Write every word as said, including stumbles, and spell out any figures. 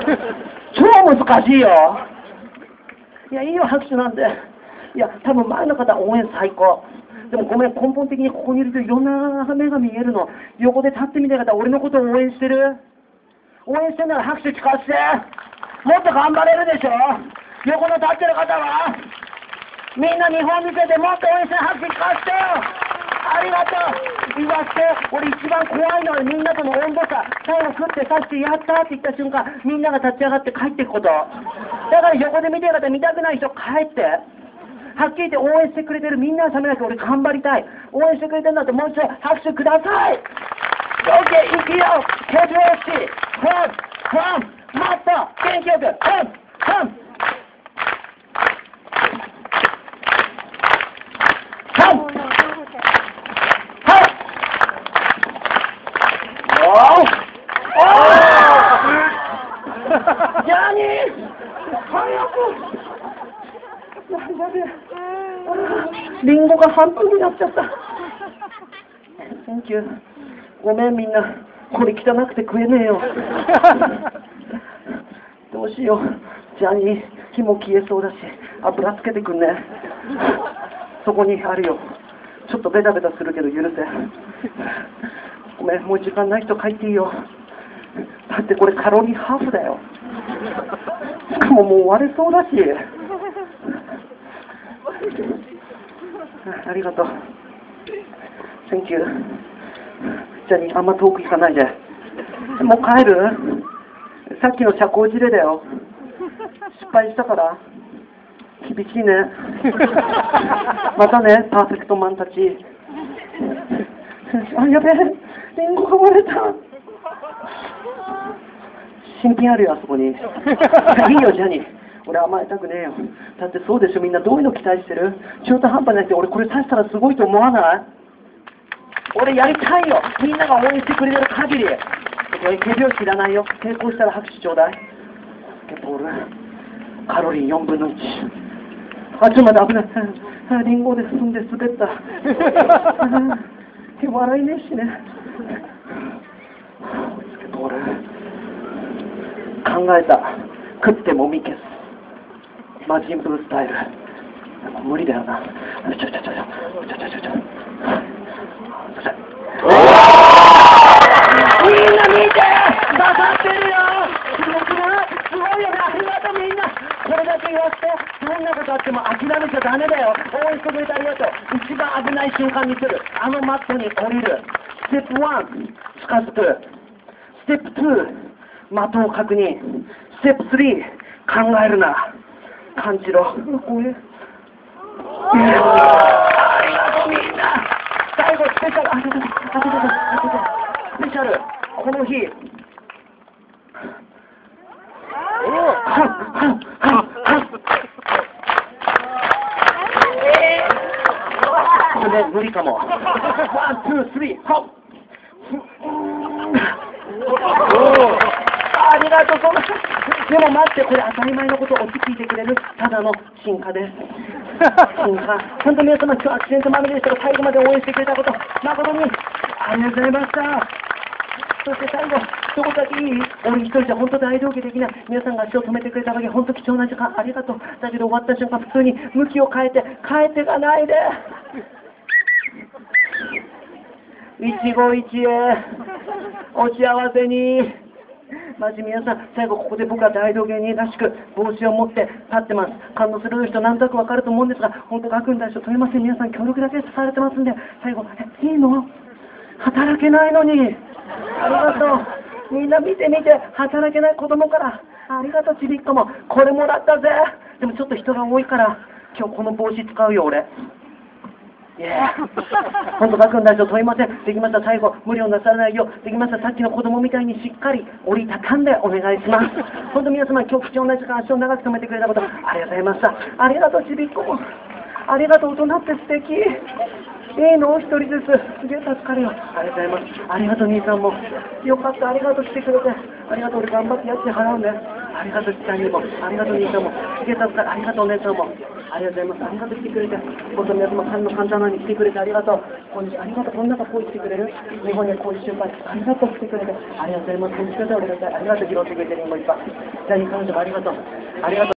超難しいよ。いや、いいよ、拍手なんで。いや、多分前の方応援最高。でもごめん、根本的にここにいるといろんな目が見えるの。横で立ってみた方、俺のことを応援してる。応援してんなら拍手聞かせて。もっと頑張れるでしょ。横の立ってる方はみんな日本見ててもっと応援して拍手聞かせてよ。ありがとう。言わせて。俺一番怖いのはみんなとの温度差。最後食ってさしてやったって言った瞬間、みんなが立ち上がって帰っていくこと。だから横で見てる方、見たくない人帰って。はっきり言って応援してくれてるみんなのためだけ俺頑張りたい。応援してくれてるんだってもう一度拍手ください。OK、いくよ。ケージエフシー。ファン、ファン、もっと元気よく。ファン、ファン。ファン。はい。おー。おー。ジャーニー。早く。やべえ。リンゴが半分になっちゃった。Thank you。ごめんみんな、これ汚くて食えねえよ。どうしよう。ジャーニー、火も消えそうだし、油つけてくんね。そこにあるよ。ちょっとベタベタするけど許せ。ごめん、もう時間ない人帰っていいよ。だってこれカロリーハーフだよ。しかももう終われそうだし。ありがとう。Thank you。じゃあ、あんま遠く行かないで。もう帰る？さっきの社交辞令だよ。失敗したから。厳しいね。またね、パーフェクトマンたち。あ、やべえ。リンゴが割れた。新品あるよ、あそこに。いいよ、ジャニー。俺甘えたくねえよ。だってそうでしょ、みんなどういうの期待してる？中途半端じゃなくて、俺これ刺したらすごいと思わない？俺やりたいよ。みんなが応援してくれてる限り。俺手拍子いらないよ。成功したら拍手ちょうだい。やっぱ俺、カロリーよんぶんのいち。あ、ちょっと待って、危ない。リンゴで踏んで滑った。笑いねえしね。俺、考えた。食ってもみ消す。マジンブースタイル。無理だよな。ちょちょちょちょちょちょちょちょ。みんな見て、刺さってるよ。すごくない？すごいよね。ありがとうみんな。これだけ言わせて、どんなことあっても諦めちゃダメだよ。応援してくれてありがとう。一番危ない瞬間にする。あのマットに降りる。ステップワン、近づく。ステップツー、的を確認。ステップスリー、考えるな。感じろ。これ。ありがとうみんな。最後スペシャル。あ、出てた、あ、出てた、あ、出てた。スペシャル。この日。これ無理かも。ワン、ツー、スリー、ホッ。ありがとうそんな。でも待って、これ当たり前のことを落ち着いてくれるただの進化です。進化。本当皆様、今日アクシデントまみれでしたが、最後まで応援してくれたこと、誠にありがとうございました。そして最後、一言だけいい？俺一人じゃ本当大道芸できない。皆さんが足を止めてくれたわけ、本当貴重な時間ありがとう。だけど終わった瞬間、普通に向きを変えて、帰ってかないで。一期一会、お幸せに。マジ皆さん、最後ここで僕は大道芸人らしく帽子を持って立ってます。感動する人なんとなくわかると思うんですが、本当学んだ人問いません。皆さん協力だけされてますんで、最後、え、いいの？働けないのに。ありがとう。みんな見て見て、働けない子供から。ありがとう、ちびっこも。これもらったぜ。でもちょっと人が多いから、今日この帽子使うよ、俺。いや本当、学んだ人問いません。できました。最後、無理をなさらないよう、できました。さっきの子供みたいにしっかり折りたたんでお願いします。本当、皆様、今日貴重な時間、足を長く止めてくれたこと、ありがとうございました。ありがとう、ちびっこも。ありがとう、大人って素敵。いいの？一人ずつ。すげえ助かるよ。ありがとうございます。ありがとう、兄さんも。よかった。ありがとう、来てくれて。ありがとう、俺頑張って家賃払うんで。 ありがとう、ちさんにも、ありがとう、兄さんも、しげたさん、ありがとう、お姉さんも、ありがとうございます。ありがとう、来てくれて、ごと皆様、缶の簡単なのに来てくれてありがとう。こんにちは、ありがとう、こんな中こう来てくれる日本にはこういう習慣、ありがとう、来てくれて、ありがとうございます。こんにちは、お願いします。ありがとう、拾ってくれて、リンゴいっぱい。じゃあ、彼女もありがとう。ありがとう。